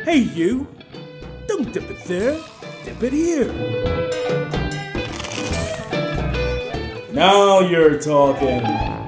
Hey you! Don't dip it there, dip it here. Now you're talking.